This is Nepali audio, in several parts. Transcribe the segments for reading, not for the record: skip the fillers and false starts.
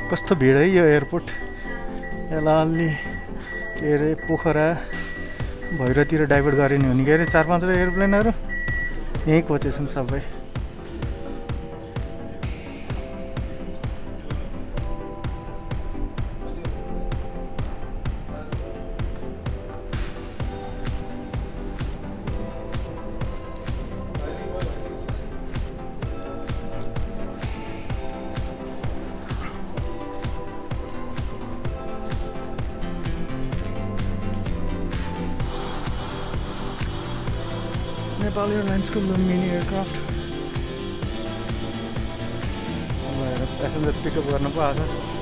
कस्तो भिड है यो एयरपोर्ट। यसलाई अलि के अरे पोखरा भैरवतिर डाइभर्ट गरे नि हुने के अरे 4-5 एयरप्लेनहरू यहीँ कोचेछन् सबै। Nepal Airlines को मिनी एयरक्राफ्ट प्यासेन्जर पिकअप गर्न पो आएको छ।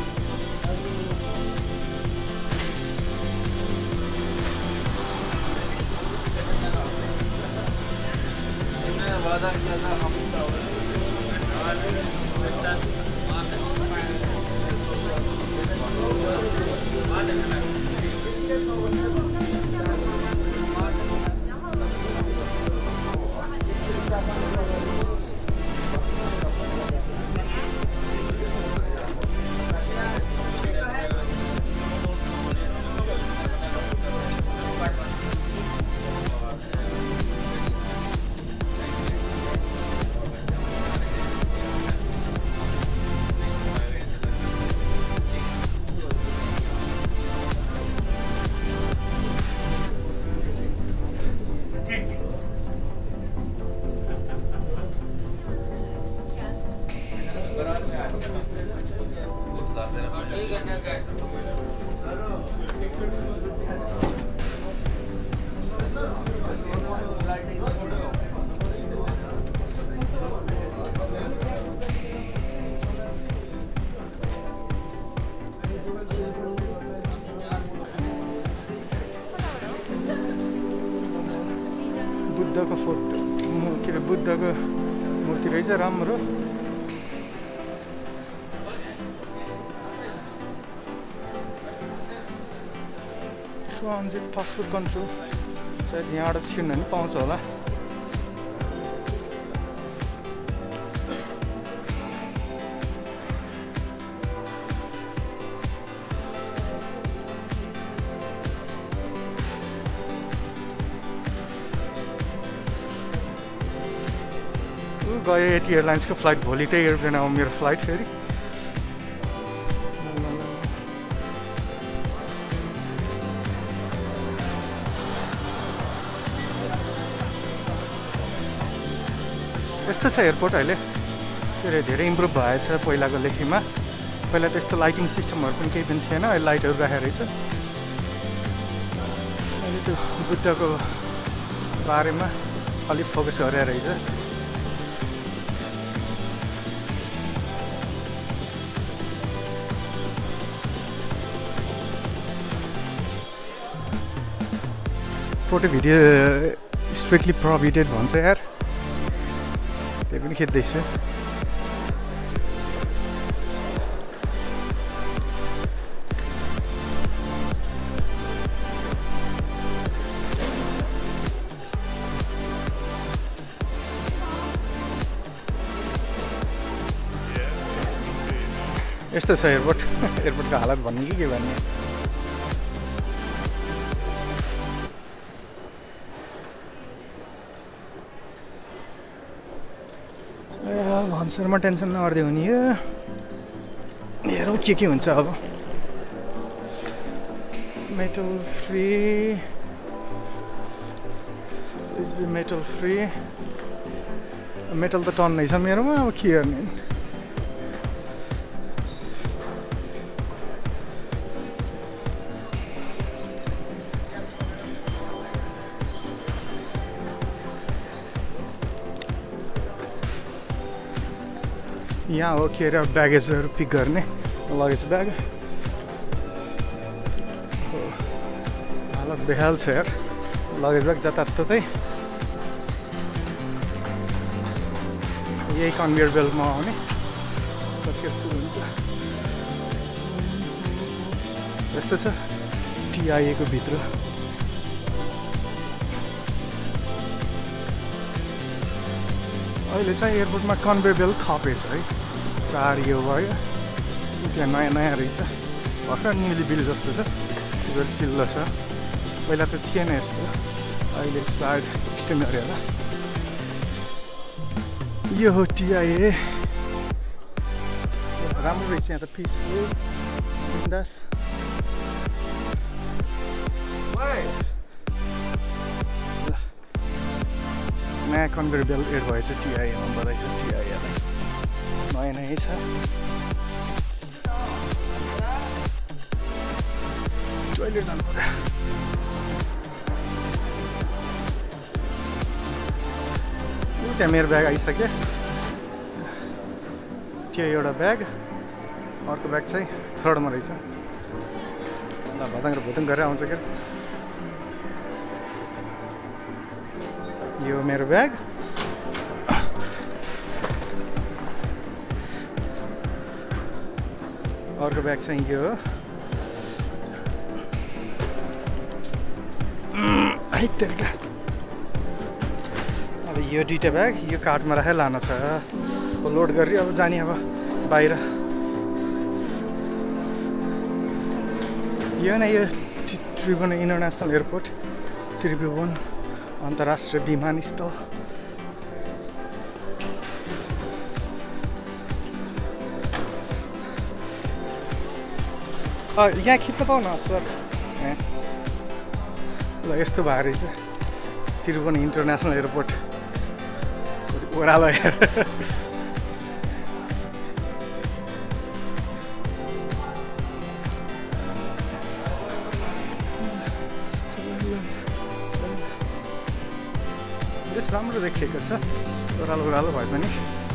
बुद्धको फोटो के अरे बुद्धको मूर्ति रहेछ राम्रो। ट्रान्जिट पासपोर्ट कन्ट्रोल सायद यहाँबाट छिर्न नि पाउँछ होला। गयो यति एयरलाइन्सको फ्लाइट। भोलि त्यही एयरप्लेन आऊ मेरो फ्लाइट फेरि। यस्तो छ एयरपोर्ट अहिले के अरे धेरै इम्प्रुभ भएछ पहिलाको लेखीमा। पहिला त्यस्तो लाइटिङ सिस्टमहरू पनि केही पनि थिएन, अहिले लाइटहरू राखेको रहेछ। अहिले त्यो बुद्धको बारेमा अलिक फोकस गरेर रहेछ। फोटो भिडियो स्ट्रिक्टली प्रोहिबिटेड भन्छ यार, त्यही पनि खिच्दैछु। यस्तो छ एयरपोर्ट। एयरपोर्टको हालत भन्ने कि के भन्ने। भन्सरमा टेन्सन नगर्दै हुने हो। हेरौँ के हुन्छ अब। Metal free, please be metal free. Metal त टन्नै छ मेरोमा, अब के गर्ने। यहाँ हो के अरे ब्यागेजहरू पिक गर्ने, लगेज ब्याग। हालत बेहाल छ यार, लगेज ब्याग जताततै। यही कन्भेयर बेल्टमा आउने के सुरु हुन्छ। यस्तो छ टिआइएको भित्र। अहिले चाहिँ एयरपोर्टमा कन्भेयर बेल्ट थपेछ है। 4 यो भयो। त्यहाँ नयाँ नयाँ रहेछ भर्खर निली बिल जस्तो छ त्यो चिल्लो छ पहिला त थिएन यस्तो अहिले सायद एक्सटेन्ड गरे होला यो हो टिआइए राम्रो रहेछ यहाँ त पिसफुल बिन्दास नयाँ कन्भेयर बेल्ट एड भएछ टिआइएमा बधाई छ टिआइएलाई नयाँ नयाँ छ टोइलेट जानु पर्यो त्यहाँ मेरो ब्याग आइसक्यो त्यो एउटा ब्याग अर्को ब्याग चाहिँ थर्डमा रहेछ ल भताङ र भुतुङ गरेर आउँछ क्या यो मेरो ब्याग अर्को ब्याग चाहिँ यो आइतेरिका अब यो दुईटा ब्याग यो कार्टमा राखेर लान छ लोड गरी अब जाने अब बाहिर यो नै यो त्रिभुवन इन्टरनेसनल एयरपोर्ट त्रिभुवन अन्तर्राष्ट्रिय विमानस्थल यहाँ खिच्न पाउन सर ल यस्तो भएको रहेछ त्रिभुवन इन्टरनेसनल एयरपोर्ट ओह्रालो हेर यस राम्रो देखिएको छ ओह्रालो ओह्रालो भए पनि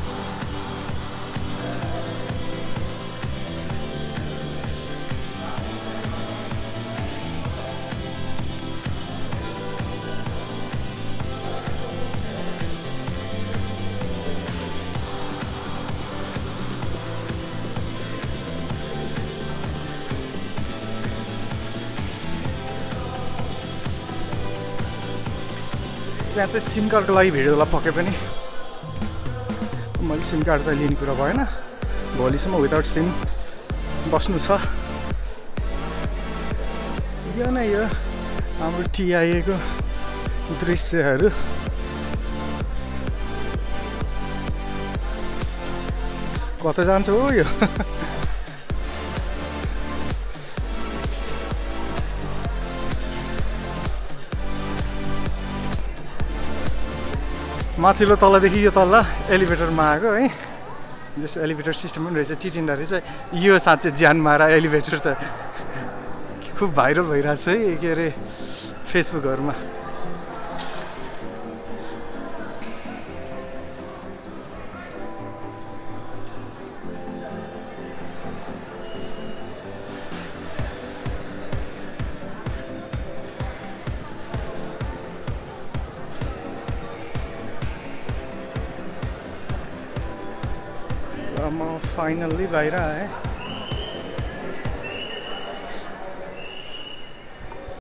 त्यहाँ चाहिँ सिम कार्डको लागि भिडियोलाई पके पनि मैले सिम कार्ड चाहिँ लिने कुरा भएन भोलिसम्म विदाउट सिम बस्नु छ यो नै यो हाम्रो टिआइएको दृश्यहरू कता जान्छ हो यो माथिल्लो तलदेखि यो तल एलिभेटरमा आएको है जस्तो एलिभेटर सिस्टम पनि रहेछ टिटिन्डा रहेछ यो साँच्चै ज्यान मारा एलिभेटर त खुब भाइरल भइरहेछ है के अरे फेसबुकहरूमा म फाइनल्ली बाहिर आएँ